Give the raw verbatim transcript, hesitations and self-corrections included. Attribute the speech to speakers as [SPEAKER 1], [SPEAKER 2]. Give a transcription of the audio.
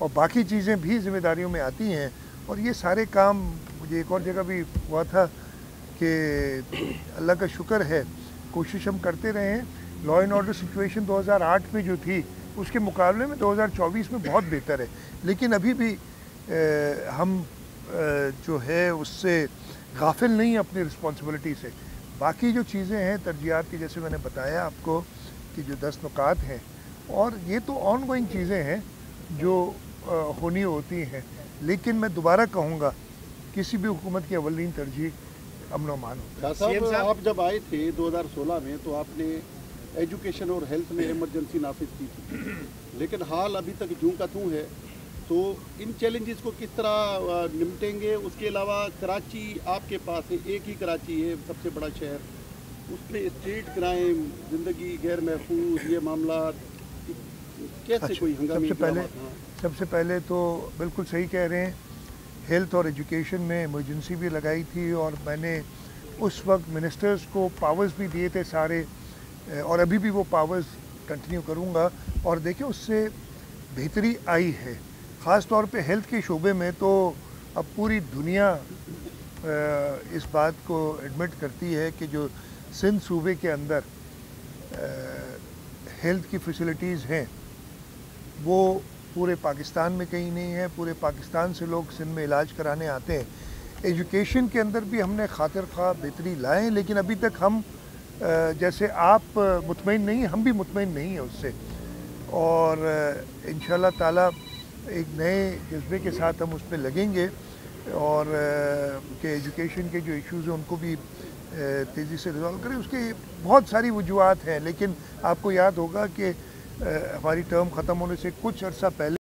[SPEAKER 1] और बाकी चीज़ें भी ज़िम्मेदारियों में आती हैं। और ये सारे काम मुझे एक और जगह भी हुआ था कि अल्लाह का शुक्र है, कोशिश हम करते रहे हैं। लॉ एंड ऑर्डर सिचुएशन दो हज़ार आठ में जो थी उसके मुकाबले में दो हज़ार चौबीस में बहुत बेहतर है, लेकिन अभी भी ए, हम ए, जो है उससे गाफिल नहीं अपनी रिस्पॉन्सिबिलिटी से। बाकी जो चीज़ें हैं तरजीहात की, जैसे मैंने बताया आपको कि जो दस नुकात हैं, और ये तो ऑन गोइंग चीज़ें हैं जो आ, होनी होती हैं। लेकिन मैं दोबारा कहूँगा किसी भी हुकूमत की अवलीन तरजीह अमन अमान होता
[SPEAKER 2] है। आप जब आए थे दो हज़ार सोलह में तो आपने एजुकेशन और हेल्थ में इमरजेंसी नाफिज की थी, लेकिन हाल अभी तक यूं का त्यों है। तो इन चैलेंजेस को किस तरह निपटेंगे? उसके अलावा कराची आपके पास है, एक ही कराची है सबसे बड़ा शहर, उसमें स्ट्रीट क्राइम, ज़िंदगी गैर महफूज, ये मामला कैसे? अच्छा, कोई हंगामी?
[SPEAKER 1] सबसे पहले सबसे पहले तो बिल्कुल सही कह रहे हैं, हेल्थ और एजुकेशन में इमरजेंसी भी लगाई थी और मैंने उस वक्त मिनिस्टर्स को पावर्स भी दिए थे सारे, और अभी भी वो पावर्स कंटिन्यू करूँगा। और देखिए उससे बेहतरी आई है, ख़ास तौर पे हेल्थ के शोबे में। तो अब पूरी दुनिया इस बात को एडमिट करती है कि जो सिंध सूबे के अंदर हेल्थ की फैसिलिटीज़ हैं वो पूरे पाकिस्तान में कहीं नहीं है। पूरे पाकिस्तान से लोग सिंध में इलाज कराने आते हैं। एजुकेशन के अंदर भी हमने खातिर ख्वाह बेहतरी लाए, लेकिन अभी तक हम जैसे आप मुतमईन नहीं, हम भी मुतमईन नहीं हैं उससे। और इंशाल्लाह ताला एक नए जज्बे के साथ हम उस पर लगेंगे और के एजुकेशन के जो इश्यूज़ हैं उनको भी तेज़ी से रिजॉल्व करें। उसके बहुत सारी वजूहात हैं, लेकिन आपको याद होगा कि हमारी टर्म ख़त्म होने से कुछ अर्सा पहले